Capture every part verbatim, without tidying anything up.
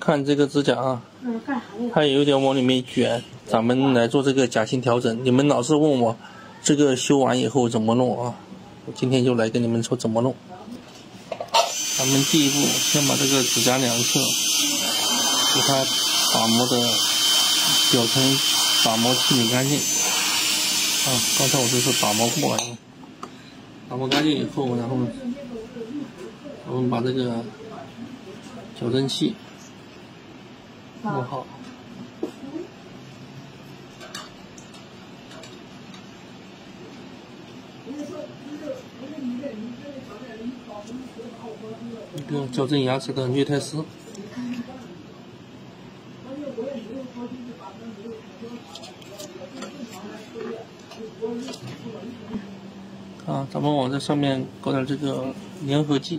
看这个指甲啊，它有一点往里面卷，咱们来做这个甲型调整。你们老是问我这个修完以后怎么弄啊？我今天就来跟你们说怎么弄。咱们第一步先把这个指甲两侧给它打磨的表层打磨清理干净啊，刚才我这是打磨过了，打磨干净以后，然后我们把这个矫正器弄好。一个矫正牙齿的虐胎丝。啊，咱们往这上面搞点这个粘合剂，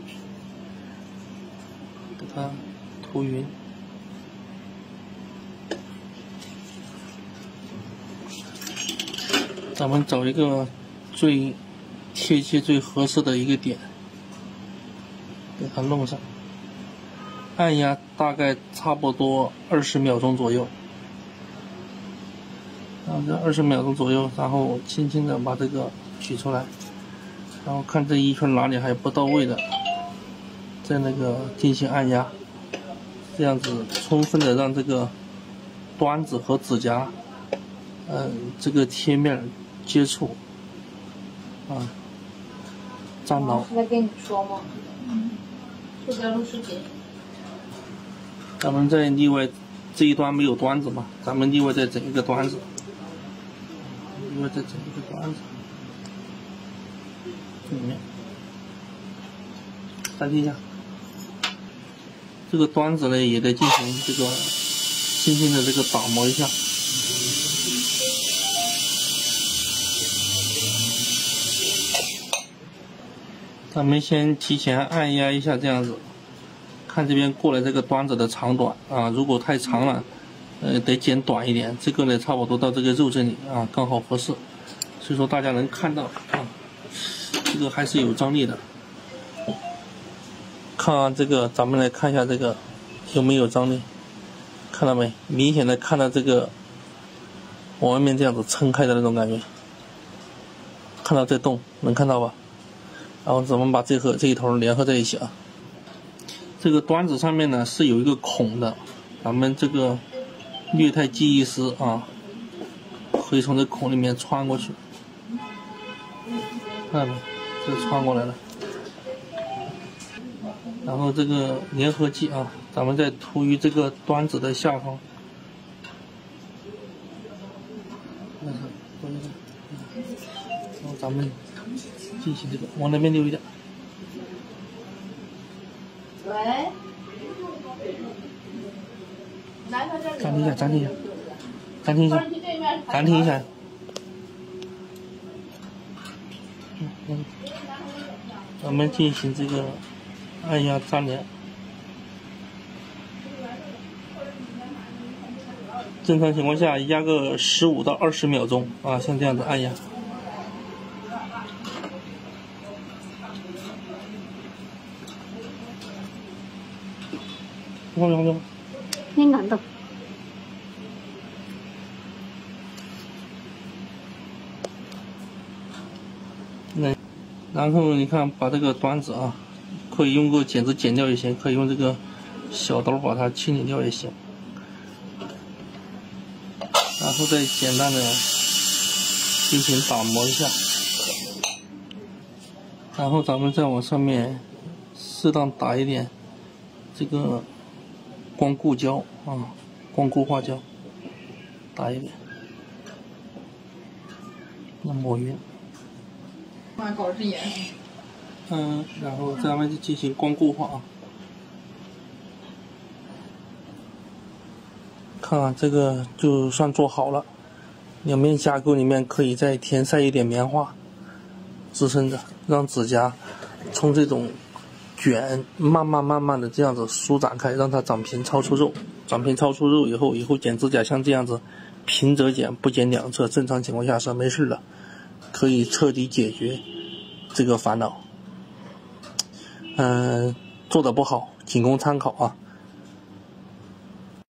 给它涂匀。咱们找一个最贴切、最合适的一个点，给它弄上。按压大概差不多二十秒钟左右。然后这二十秒钟左右，然后轻轻的把这个取出来，然后看这一圈哪里还不到位的，在那个进行按压，这样子充分的让这个端子和指甲，嗯，这个贴面接触，啊，粘牢。 是在跟你说吗？嗯，就在录视频。 咱们再另外这一端没有端子嘛，咱们另外再整一个端子。另外再整一个端子，这里面暂停一下。这个端子呢也得进行这个轻轻的这个打磨一下。咱们先提前按压一下，这样子，看这边过来这个端子的长短啊，如果太长了。呃，得剪短一点，这个呢差不多到这个肉这里啊，刚好合适。所以说大家能看到啊，这个还是有张力的。看啊，这个咱们来看一下这个有没有张力，看到没？明显的看到这个往外面这样子撑开的那种感觉，看到在动，能看到吧？然后咱们把这和这一头联合在一起啊。这个端子上面呢是有一个孔的，咱们这个虐胎记忆丝啊，可以从这孔里面穿过去，看到没？这穿过来了。然后这个粘合剂啊，咱们再涂于这个端子的下方。然后咱们进行这个，往那边溜一点。 喂。 暂停一下，暂停一下，暂停一下，暂停一下。嗯嗯，咱们进行这个按压粘连。正常情况下压个十五到二十秒钟啊，像这样子按压。别别别！ 你感动。 那，然后你看，把这个端子啊，可以用个剪子剪掉也行，可以用这个小刀把它清理掉也行。然后再简单的进行打磨一下，然后咱们再往上面适当打一点这个光固胶啊，光固化胶，打一点，那抹匀。 搞是盐。 嗯，然后咱们就进行光固化啊。看看这个就算做好了，两面架构里面可以再填塞一点棉花，支撑着，让指甲从这种卷慢慢慢慢的这样子舒展开，让它长平超出肉，长平超出肉以后，以后剪指甲像这样子平着剪，不剪两侧，正常情况下是没事的，可以彻底解决这个烦恼。嗯、呃，做的不好仅供参考啊。